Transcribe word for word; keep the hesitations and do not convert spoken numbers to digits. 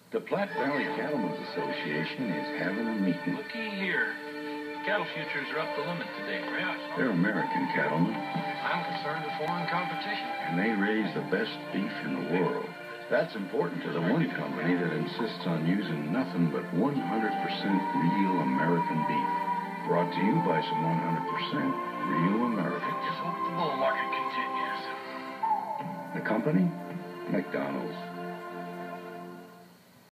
The Platte Valley Cattlemen's Association is having a meeting. Looky here. Cattle futures are up the limit today. Yeah, They're American cattlemen. I'm concerned with foreign competition. And they raise the best beef in the world. That's important to the one company that insists on using nothing but one hundred percent real American beef. Brought to you by some one hundred percent real Americans. Just hope the bull market continues. The company? McDonald's.